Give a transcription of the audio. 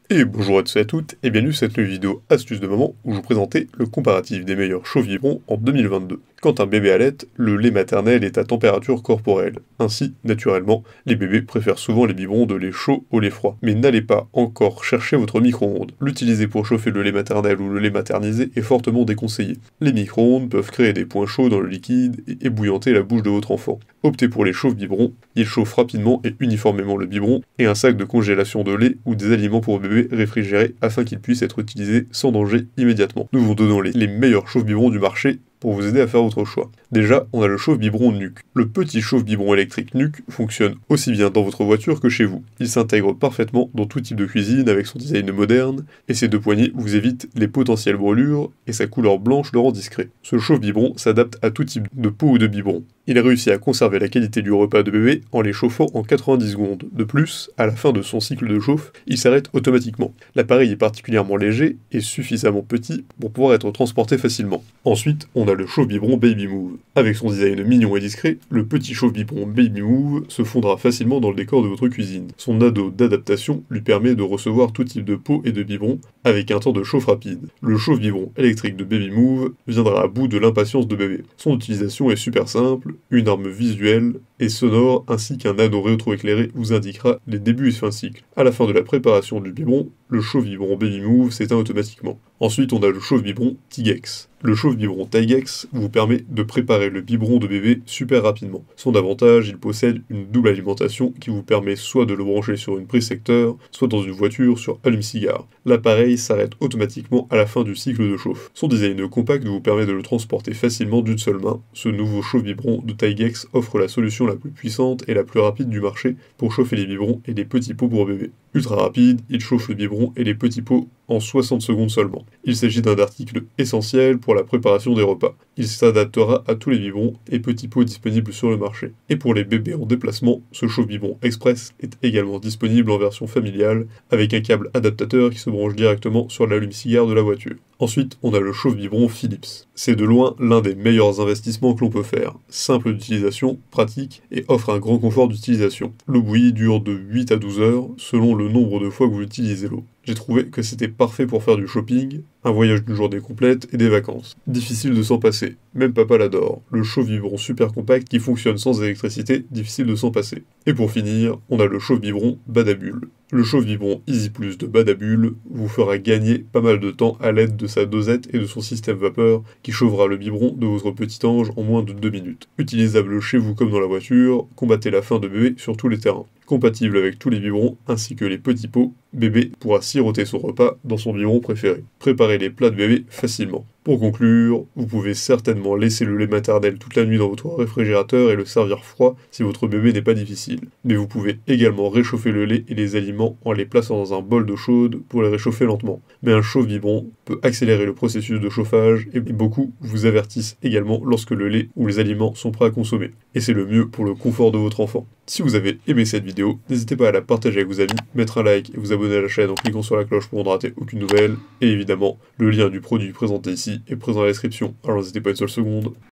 Et bonjour à tous et à toutes, et bienvenue sur cette nouvelle vidéo astuce de maman où je vous présentais le comparatif des meilleurs chauds biberons en 2022. Quand un bébé allait, le lait maternel est à température corporelle. Ainsi, naturellement, les bébés préfèrent souvent les biberons de lait chaud au lait froid. Mais n'allez pas encore chercher votre micro-ondes. L'utiliser pour chauffer le lait maternel ou le lait maternisé est fortement déconseillé. Les micro-ondes peuvent créer des points chauds dans le liquide et ébouillanter la bouche de votre enfant. Optez pour les chauffes biberons, ils chauffent rapidement et uniformément le biberon et un sac de congélation de lait ou des aliments pour bébé réfrigérés afin qu'ils puissent être utilisés sans danger immédiatement. Nous vous donnons les meilleurs chauffe biberons du marché pour vous aider à faire votre choix. Déjà, on a le chauffe biberon NUC. Le petit chauffe biberon électrique NUC fonctionne aussi bien dans votre voiture que chez vous. Il s'intègre parfaitement dans tout type de cuisine avec son design moderne, et ses deux poignées vous évitent les potentielles brûlures, et sa couleur blanche le rend discret. Ce chauffe biberon s'adapte à tout type de peau ou de biberon. Il réussit à conserver la qualité du repas de bébé en les chauffant en 90 secondes. De plus, à la fin de son cycle de chauffe, il s'arrête automatiquement. L'appareil est particulièrement léger et suffisamment petit pour pouvoir être transporté facilement. Ensuite, on a le chauffe biberon Baby Move. Avec son design mignon et discret, le petit chauffe biberon Baby Move se fondra facilement dans le décor de votre cuisine. Son ado d'adaptation lui permet de recevoir tout type de pot et de biberon avec un temps de chauffe rapide. Le chauffe biberon électrique de Baby Move viendra à bout de l'impatience de bébé. Son utilisation est super simple, une arme visuelle et sonore ainsi qu'un ado rétroéclairé vous indiquera les débuts et fins de cycle. À la fin de la préparation du biberon, le chauffe biberon Baby Move s'éteint automatiquement. Ensuite, on a le chauffe biberon Tigex. Le chauffe biberon Tigex vous permet de préparer le biberon de bébé super rapidement. Son avantage, il possède une double alimentation qui vous permet soit de le brancher sur une prise secteur, soit dans une voiture sur allume-cigare. L'appareil s'arrête automatiquement à la fin du cycle de chauffe. Son design compact vous permet de le transporter facilement d'une seule main. Ce nouveau chauffe biberon de Tigex offre la solution la plus puissante et la plus rapide du marché pour chauffer les biberons et les petits pots pour bébé. Ultra rapide, il chauffe le biberon et les petits pots en 60 secondes seulement. Il s'agit d'un article essentiel pour la préparation des repas. Il s'adaptera à tous les biberons et petits pots disponibles sur le marché. Et pour les bébés en déplacement, ce chauffe biberon express est également disponible en version familiale avec un câble adaptateur qui se branche directement sur l'allume-cigare de la voiture. Ensuite, on a le chauffe biberon Philips. C'est de loin l'un des meilleurs investissements que l'on peut faire. Simple d'utilisation, pratique et offre un grand confort d'utilisation. L'eau bouillie dure de 8 à 12 heures selon le nombre de fois que vous utilisez l'eau. J'ai trouvé que c'était parfait pour faire du shopping, un voyage d'une journée complète et des vacances. Difficile de s'en passer, même papa l'adore. Le chauffe biberon super compact qui fonctionne sans électricité, difficile de s'en passer. Et pour finir, on a le chauffe biberon Badabule. Le chauffe biberon Easy Plus de Badabule vous fera gagner pas mal de temps à l'aide de sa dosette et de son système vapeur qui chauffera le biberon de votre petit ange en moins de 2 minutes. Utilisable chez vous comme dans la voiture, combattez la faim de bébé sur tous les terrains. Compatible avec tous les biberons ainsi que les petits pots, bébé pourra siroter son repas dans son biberon préféré. Préparez les plats de bébé facilement. Pour conclure, vous pouvez certainement laisser le lait maternel toute la nuit dans votre réfrigérateur et le servir froid si votre bébé n'est pas difficile. Mais vous pouvez également réchauffer le lait et les aliments en les plaçant dans un bol d'eau chaude pour les réchauffer lentement. Mais un chauffe biberon peut accélérer le processus de chauffage et beaucoup vous avertissent également lorsque le lait ou les aliments sont prêts à consommer. Et c'est le mieux pour le confort de votre enfant. Si vous avez aimé cette vidéo, n'hésitez pas à la partager avec vos amis, mettre un like et vous abonner à la chaîne en cliquant sur la cloche pour ne rater aucune nouvelle. Et évidemment, le lien du produit présenté ici est présent dans la description, alors n'hésitez pas une seule seconde.